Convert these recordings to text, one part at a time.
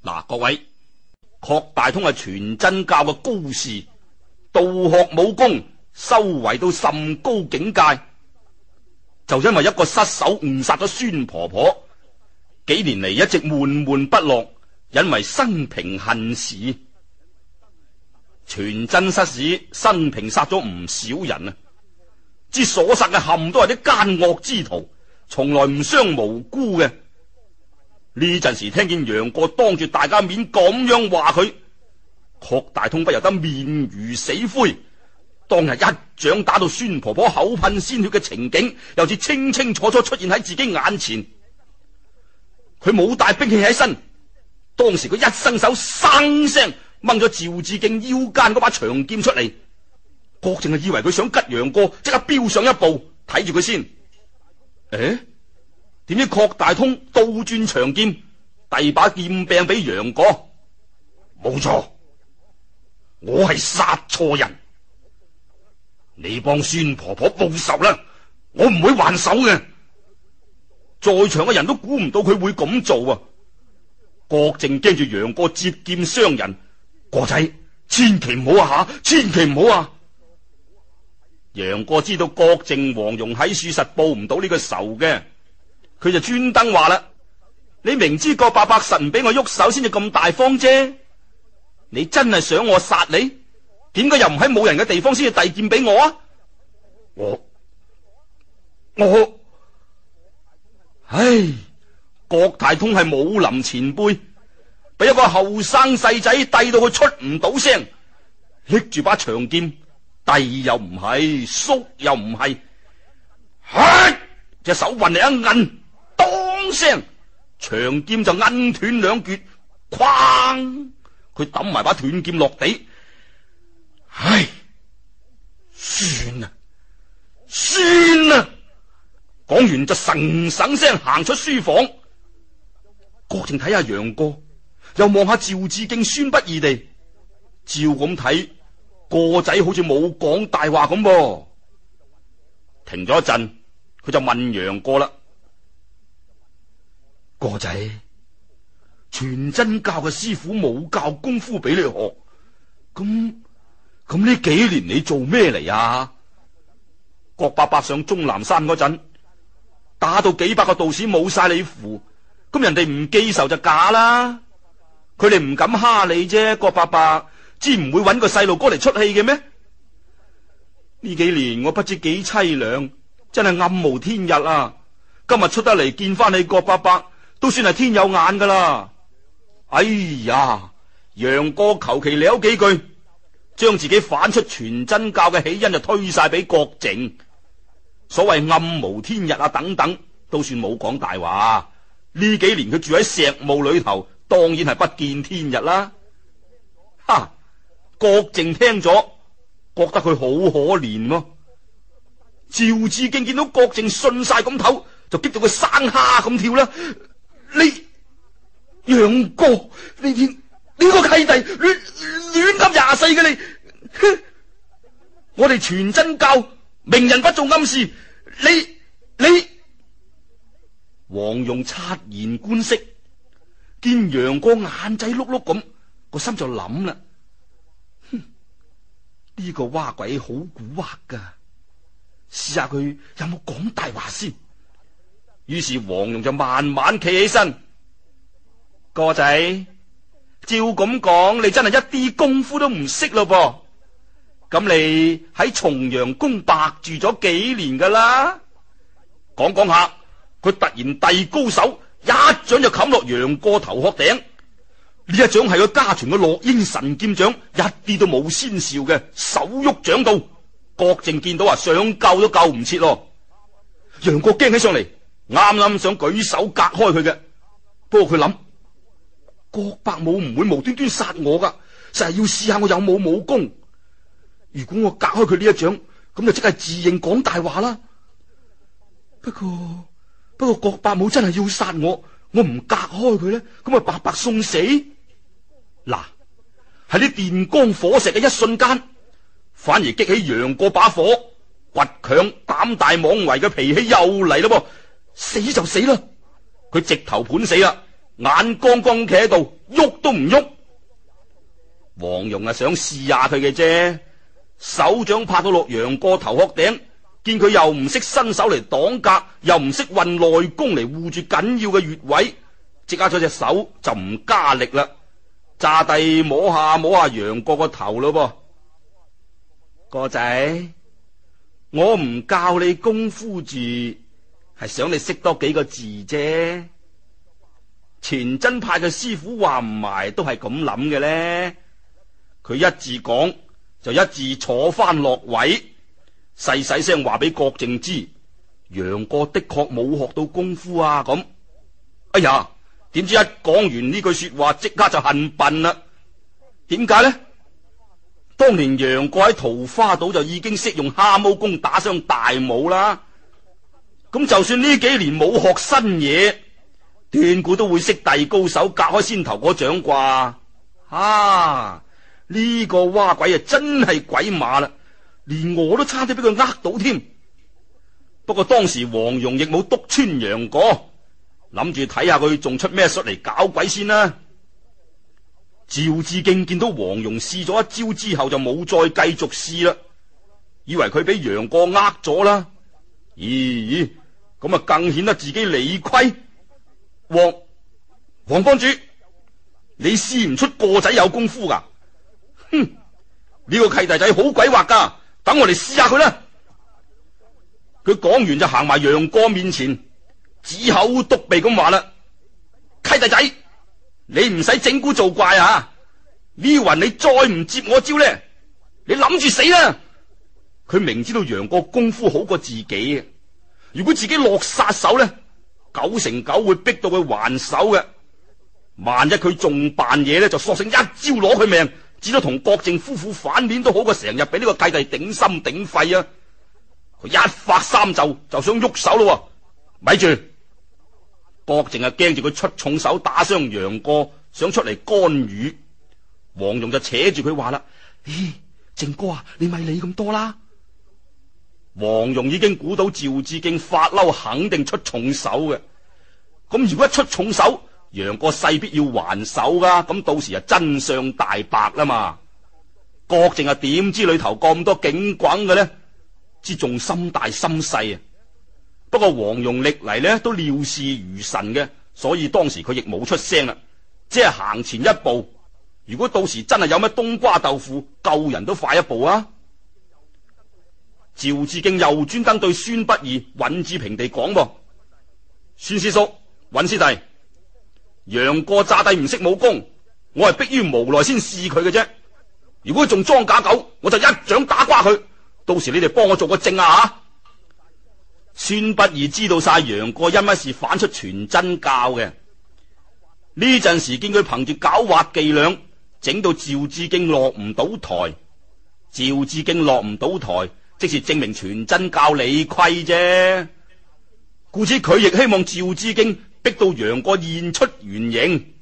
嗱，各位，郝大通係全真教嘅高士，道學武功修為到甚高境界，就因為一個失手誤殺咗孫婆婆，幾年嚟一直悶悶不樂，因為生平恨事。全真失使生平殺咗唔少人啊，之所殺嘅冚都係啲奸惡之徒，從來唔傷無辜嘅。呢陣時聽見楊過當住大家面咁樣話佢，郝大通不由得面如死灰。當日一掌打到孫婆婆口噴鮮血嘅情景，又似清清楚楚出現喺自己眼前。佢冇帶兵器喺身，當時佢一伸手，生聲掹咗趙志敬腰間嗰把長劍出嚟。郭靖係以為佢想吉楊過，即刻飆上一步睇住佢先。點知郝大通倒轉長劍，遞把劍柄俾楊過。冇錯，我係殺錯人，你幫孫婆婆報仇啦，我唔會還手嘅。在場嘅人都估唔到佢會咁做啊！郭靖驚住楊過接劍傷人，過仔千祈唔好啊吓，千祈唔好啊！楊過知道郭靖黃蓉喺處實報唔到呢個仇嘅。佢就專登話啦，你明知郭伯伯實唔俾我喐手，先至咁大方啫。你真係想我殺你？點解又唔喺冇人嘅地方先至遞劍俾我啊？郭大通係武林前輩，俾一個後生細仔遞到佢出唔到聲，拎住把長劍，遞又唔係，縮又唔係，隻手運嚟一摁，當聲長劍就摁斷兩橛，哐！佢抌埋把斷劍落地。算啦！講完就神省聲行出書房。郭靖睇下楊過，又望下趙志敬，孫不義地，照咁睇，個仔好似冇講大話咁噃。停咗一陣，佢就問楊過啦：個仔，全真教嘅師傅冇教功夫俾你學，咁呢幾年你做咩嚟啊？郭伯伯上終南山嗰陣，打到幾百個道士冇晒你符，咁人哋唔記仇就假啦。佢哋唔敢蝦你啫，郭伯伯知唔會搵個細路哥嚟出氣嘅咩？呢幾年我不知幾淒涼，真係暗無天日啊！今日出得嚟見翻你郭伯伯，都算係天有眼噶啦。哎呀，楊過求其撩幾句，將自己反出全真教嘅起因就推晒俾郭靖。所謂暗無天日啊等等，都算冇講大話。呢幾年佢住喺石墓裏頭，當然係不見天日啦。郭靖聽咗，覺得佢好可憐喎。趙志敬見到郭靖信晒咁頭，就激到佢生蝦咁跳啦。你楊過，你個契弟亂咁24嘅你，我哋全真教明人不做暗事，你黃蓉察言觀色，見楊過眼仔碌碌咁，個心就諗啦，呢個蛙鬼好蠱惑噶，試下佢有冇講大話先。於是黃蓉就慢慢企起身，個仔，照咁講，你真係一啲功夫都唔識咯噃。咁你喺重陽宮白住咗幾年噶啦？講講下，佢突然遞高手，一掌就冚落楊過頭殼頂。呢一掌係佢家傳嘅落英神劍掌，一啲都冇先兆嘅，手喐掌到，郭靖見到想救都救唔切咯。楊過驚起上嚟，啱啱想舉手隔開佢嘅，不過佢諗，郭伯母唔會無端端殺我噶，就係要試下我有冇武功。如果我隔開佢呢一掌，咁就即係自認講大話啦。不過郭伯母真係要殺我，我唔隔開佢咧，咁咪白白送死。嗱，喺啲電光火石嘅一瞬間，反而激起楊過把火，倔強膽大妄為嘅脾氣又嚟咯噃，死就死啦！佢直頭盤死啦，眼光光企喺度， 喐都唔喐。黃蓉啊想試下佢嘅啫，手掌拍到落楊過頭殼頂，見佢又唔識伸手嚟擋格，又唔識運內功嚟護住緊要嘅穴位，即刻咗隻手就唔加力啦，揸低摸下楊過個頭咯噃。哥仔，我唔教你功夫住，係想你識多幾個字啫。全真派嘅師傅話唔埋都係咁諗嘅咧。佢一字講就一字坐翻落位，細細聲話俾郭靖知，楊過的確冇學到功夫啊咁。哎呀，點知一講完呢句說話，即刻就恨笨啦。點解呢？當年楊過喺桃花島就已經識用蛤蟆功打傷大武啦。咁就算呢幾年冇學新嘢，斷估都會識第高手隔開先頭嗰掌啩。呢個蛙鬼啊真係鬼馬啦，連我都差啲俾佢呃到添。不過當時黃蓉亦冇督穿楊過，諗住睇下佢仲出咩術嚟搞鬼先啦。趙志敬見到黃蓉試咗一招之後就冇再繼續試啦，以為佢俾楊過呃咗啦。咦，咁啊更顯得自己理虧。黃幫主，你試唔出個仔有功夫噶？哼，呢個契弟仔好鬼惑噶，等我嚟試下佢啦。佢講完就行埋楊過面前，指口篤鼻咁話啦：契弟仔，你唔使整蠱做怪啊！呢云你再唔接我招咧，你諗住死啦！佢明知道楊過功夫好過自己嘅，如果自己落殺手咧，9成9會逼到佢還手嘅。萬一佢仲扮嘢咧，就索性一招攞佢命，至多同郭靖夫婦反面都好過成日俾呢個契弟頂心頂肺啊！佢一發三袖就想喐手咯，咪住！郭靖啊驚住佢出重手打傷楊過，想出嚟干預。黃蓉就扯住佢話啦：咦，靖哥啊，你咪理咁多啦！黃蓉已經估到趙志敬發嬲肯定出重手嘅，咁如果一出重手，楊過勢必要還手噶，咁到時啊真相大白啦嘛。郭靖啊點知裏頭咁多警棍嘅呢？知仲心大心細啊。不過黃蓉歷嚟呢都料事如神嘅，所以當時佢亦冇出聲啦，只係行前一步。如果到時真係有咩冬瓜豆腐，救人都快一步啊！趙志敬又專登對孫不二、尹志平地講噃：孫師叔、尹師弟，楊過詐帝唔識武功，我係迫於無奈先試佢嘅啫。如果佢仲裝假狗，我就一掌打瓜佢。到時你哋幫我做個證啊！孫不二知道晒楊過因乜事反出全真教嘅，呢陣時見佢憑住狡猾伎倆，整到趙志敬落唔到台。趙志敬落唔到台，即是證明全真教理虧啫。故此佢亦希望趙志敬逼到楊過現出原形。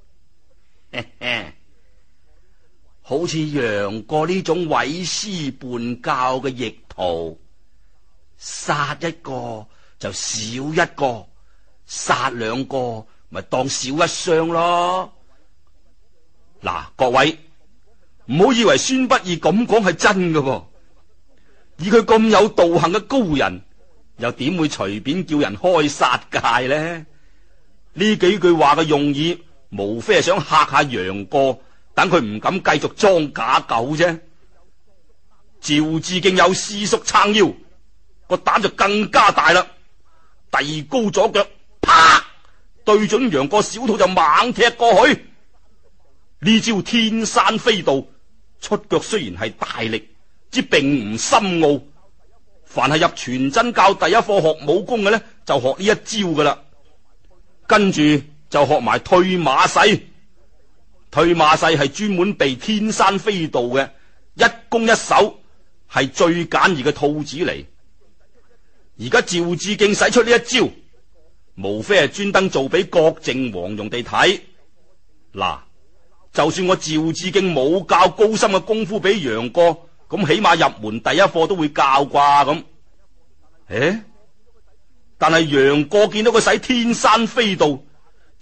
好似楊過呢種毀師叛教嘅逆徒，殺一個就少一個，殺兩個咪當少一傷咯。嗱，各位唔好以為孫不二咁講係真嘅噃，以佢咁有道行嘅高人，又點會隨便叫人開殺戒呢？呢幾句話嘅用意，無非係想嚇下楊過，等佢唔敢繼續裝假狗啫。趙志敬有師叔撐腰，個膽就更加大啦，遞高左腳，啪對準楊過小肚就猛踢過去。呢招天山飛道，出腳雖然係大力，之並唔深奧。凡係入全真教第一課學武功嘅呢，就學呢一招噶啦。跟住就學埋退馬勢。退馬勢係專門避天山飛道嘅，一攻一守係最簡易嘅套子嚟。而家趙志敬使出呢一招，無非係專登做俾郭靖、黃蓉地睇。嗱，就算我趙志敬冇教高深嘅功夫俾楊過，咁起碼入門第一課都會教啩咁。但係楊過見到佢使天山飛道，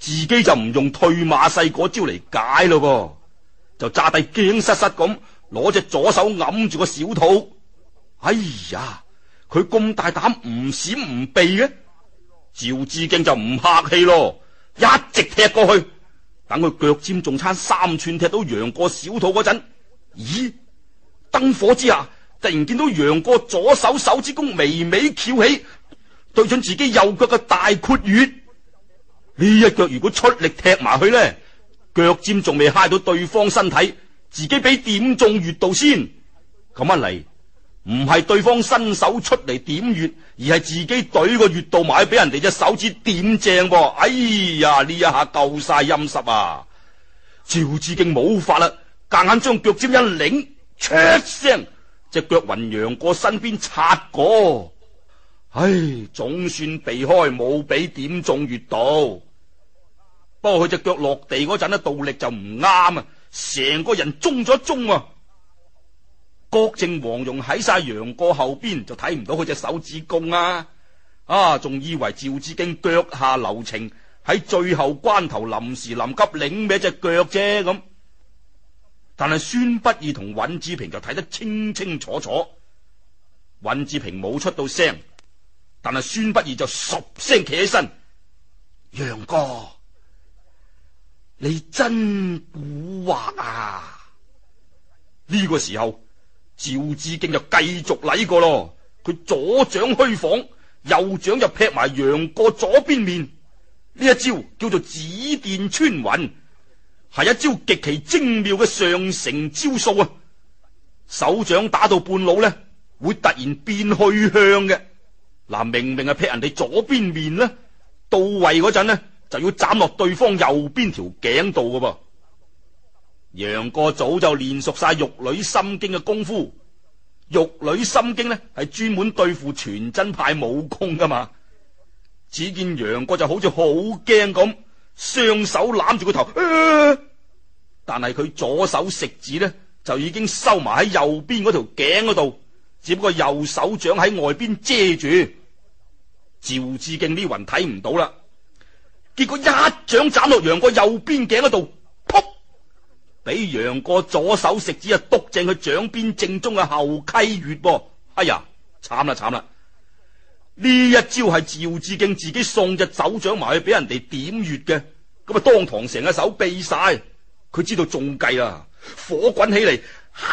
自己就唔用退馬勢嗰招嚟解咯噃，就詐帝驚失失咁攞隻左手揞住個小肚。哎呀，佢咁大膽唔閃唔避嘅，趙志敬就唔客氣咯，一直踢過去。等佢腳尖仲差3寸踢到楊過小肚嗰陣，咦？燈火之下，突然見到楊過左手手指公微微翹起，對準自己右腳嘅大括穴。呢一腳如果出力踢埋去呢，腳尖仲未揩到對方身體，自己俾點中穴道先。咁一嚟，唔係對方伸手出嚟點穴，而係自己懟個穴道埋俾人哋隻手指點正噃。哎呀，呢一下夠晒陰濕啊！趙志敬冇法啦，夾硬將腳尖一擰，唰聲隻腳暈楊過身邊擦過。唉，總算避開冇俾點中穴道。不過佢隻腳落地嗰陣呢，倒力就唔啱啊，成個人中咗一中啊！郭靖、黃蓉喺晒楊過後邊，就睇唔到佢隻手指公啊！仲以為趙志敬腳下留情，喺最後關頭臨時臨急擰歪隻腳啫咁。但係孫不義同尹志平就睇得清清楚楚。尹志平冇出到聲，但係孫不義就十聲企起身：楊哥，你真蠱惑啊！呢個時候，趙志敬就繼續嚟過咯。佢左掌虛晃，右掌就劈埋楊過左邊面。呢一招叫做指電穿雲，係一招極其精妙嘅上乘招數啊！手掌打到半路呢，會突然變去向嘅。嗱，明明係劈人哋左邊面呢，到位嗰陣呢，就要斬落對方右邊條頸度噶噃。楊過早就練熟晒玉女心經嘅功夫，玉女心經呢係專門對付全真派武功噶嘛。只見楊過就好似好驚咁，雙手攬住個頭，但係佢左手食指呢就已經收埋喺右邊嗰條頸嗰度，只不過右手掌喺外邊遮住。趙志敬呢魂睇唔到啦，結果一掌斬落楊過右邊頸嗰度，撲！俾楊過左手食指篤正佢掌邊正中嘅後溪穴噃。哎呀，慘啦慘啦！呢一招係趙志敬自己送隻手掌埋去俾人哋點穴嘅，咁啊當堂成個手痹晒。佢知道中計啦，火滾起嚟，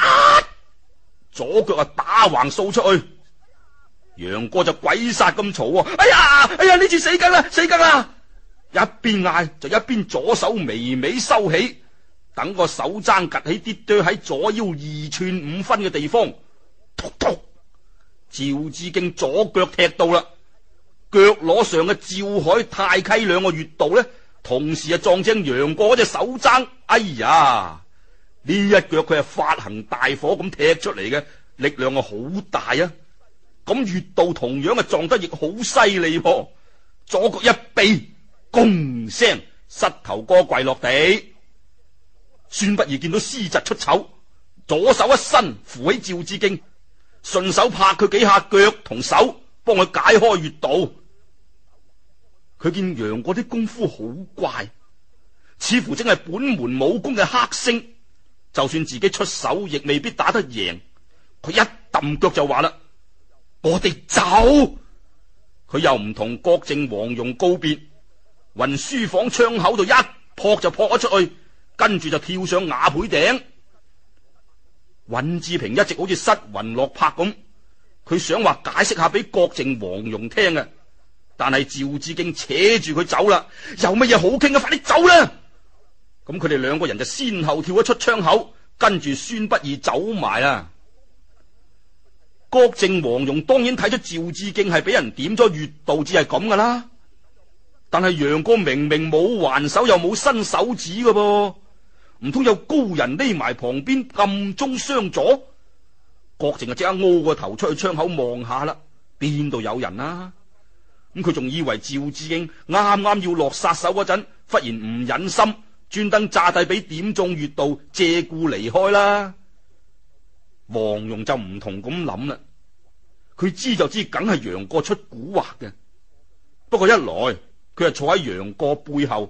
左腳打橫掃出去。楊過就鬼殺咁嘈，哎呀，呢次死梗啦，死梗啦！一邊嗌就一邊左手微微收起，等個手踭夾起啲堆喺左腰2寸5分嘅地方，突突！趙志敬左腳踢到啦，腳裸上嘅趙海、太溪兩個穴道呢，同時撞正楊過嗰隻手踭。哎呀，呢一腳佢係發行大火咁踢出嚟嘅，力量好大啊！咁穴道同樣撞得亦好犀利噃，左腳一避，咣聲，膝頭哥跪落地。孫不義見到屍疾出醜，左手一伸扶起趙志敬，順手拍佢幾下腳同手，幫佢解開穴道。佢見楊過啲功夫好怪，似乎正係本門武功嘅黑星，就算自己出手亦未必打得贏。佢一揼腳就話啦：我哋走！佢又唔同郭靖、黃蓉告別，雲書房窗口度一撲就撲咗出去，跟住就跳上瓦背頂。尹志平一直好似失魂落魄咁，佢想話解釋下俾郭靖、黃蓉聽嘅，但係趙志敬扯住佢走啦。有乜嘢好傾啊？快啲走啦！咁佢哋兩個人就先後跳咗出窗口，跟住孫不義走埋啊。郭靖、黃蓉當然睇出趙志敬係俾人點咗穴道，只係咁噶啦。但係楊過明明冇還手又冇伸手指嘅噃，唔通有高人匿埋旁邊暗中相助？郭靖就即刻屙個頭出去窗口望下啦，邊度有人啊？咁佢仲以為趙志敬啱啱要落殺手嗰陣，忽然唔忍心，專登詐帝俾點中穴道，借故離開啦。黃蓉就唔同咁諗啦，佢知就知梗係楊過出蠱惑嘅。不過一來佢係坐喺楊過背後，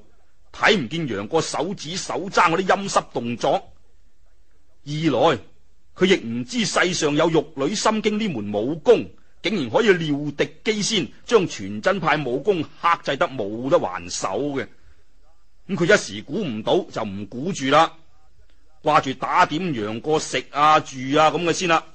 睇唔見楊過手指手踭嗰啲陰濕動作；二來佢亦唔知世上有玉女心經呢門武功，竟然可以料敵機先，將全真派武功克制得冇得還手嘅。咁佢一時估唔到，就唔估住啦，掛住打點楊過食啊住啊咁嘅先啦。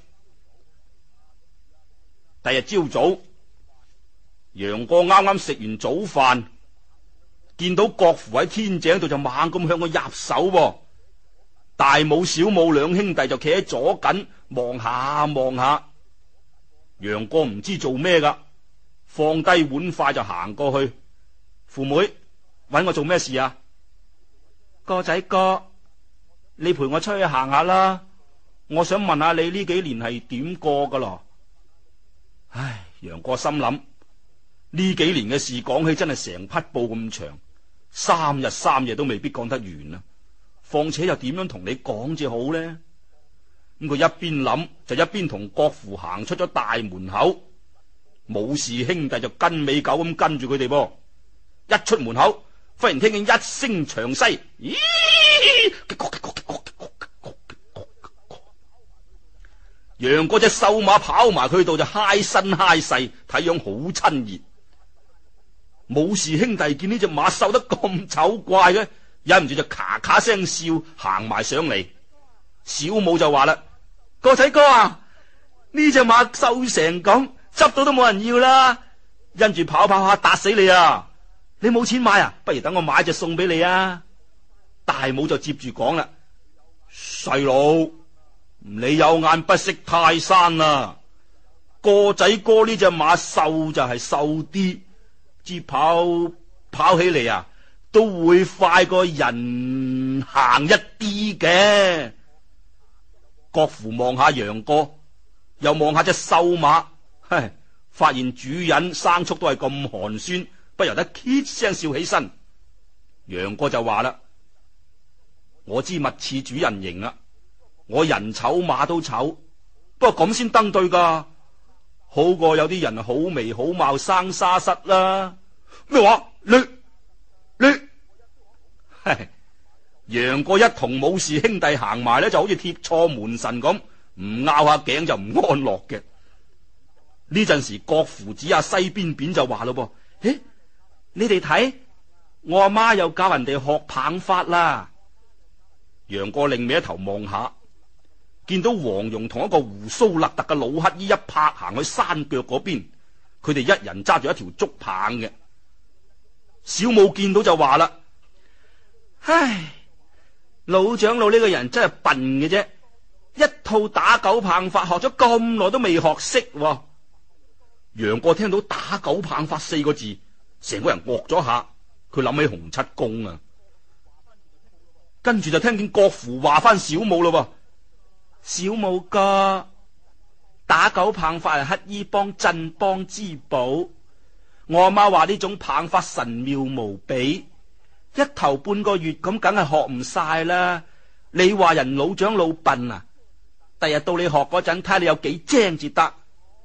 第日朝早，楊過啱啱食完早飯，見到郭芙喺天井度，就猛咁向佢入手。大武小武兩兄弟就企喺左近望下望下。楊過唔知做咩噶，放低碗筷就行過去。父妹，搵我做咩事啊？哥仔哥，你陪我出去行下啦，我想問下你呢幾年係點過噶咯？唉，楊過心諗，呢幾年嘅事講起真係成匹布咁長，3日3夜都未必講得完啊！況且又點樣同你講至好呢？咁佢一邊諗就一邊同郭芙行出咗大門口，武氏兄弟就跟尾狗咁跟住佢哋噃。一出門口，忽然聽見一聲長嘶，咦！楊過隻瘦馬跑埋佢度就嗨身嗨勢，睇樣好親熱。武氏兄弟見呢隻馬瘦得咁醜怪嘅，忍唔住就咔咔聲笑，行埋上嚟。小武就話啦：哥仔哥啊，呢隻馬瘦成咁，執到都冇人要啦，因住跑跑下打死你啊！你冇錢買啊？不如等我買隻送俾你啊！大武就接住講啦：細佬，你有眼不識泰山啊！哥仔哥呢隻馬瘦就係瘦啲，至跑起嚟啊，都會快過人行一啲嘅。郭芙望下楊過，又望下隻瘦馬，發現主人生畜都係咁寒酸，不由得két聲笑起身。楊過就話啦：我知物似主人形啦，我人醜馬都醜，不過咁先登對噶，好過有啲人好眉好貌生沙虱啦。咩話？你楊過一同武氏兄弟行埋咧，就好似貼錯門神咁，唔拗下頸就唔安樂嘅。呢陣時，郭芙指下西邊邊就話咯噃：你哋睇，我阿媽又教人哋學棒法啦。楊過另尾一頭望下，見到黃蓉同一個鬍鬚勒突嘅老乞衣一拍行去山腳嗰邊，佢哋一人揸住一條竹棒嘅。小武見到就話啦：唉，老長老呢個人真係笨嘅啫，一套打狗棒法學咗咁耐都未學識。楊過聽到打狗棒法4個字，成個人惡咗下，佢諗起洪七公啊。跟住就聽見郭芙話翻小武咯：小武哥，打狗棒法係乞衣幫鎮邦之寶，我阿媽話呢種棒法神妙無比，一頭半個月咁梗係學唔晒啦。你話人老長老笨啊？第日到你學嗰陣，睇你有幾精至得。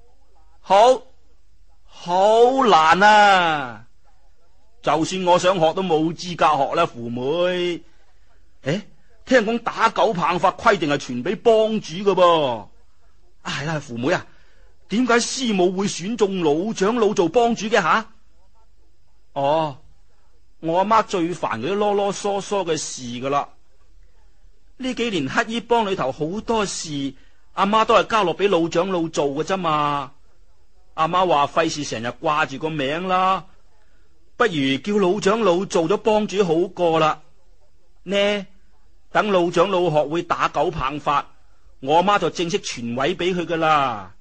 好難啊！就算我想學都冇資格學啦，父妹。聽講打狗棒法規定係傳俾幫主噶噃。係啦，父妹啊，點解師母會選中老長老做幫主嘅吓？我阿媽最煩嗰啲囉囉嗦嗦嘅事噶啦。呢幾年乞衣幫裏頭好多事，阿媽都係交落俾老長老做嘅啫嘛。阿媽話費事成日掛住個名啦，不如叫老長老做咗幫主好過啦。呢，等老長老學會打狗棒法，我阿媽就正式傳位俾佢噶啦。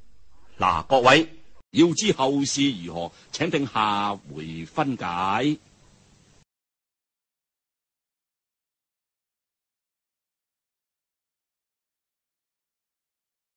嗱，各位要知後事如何，請聽下回分解。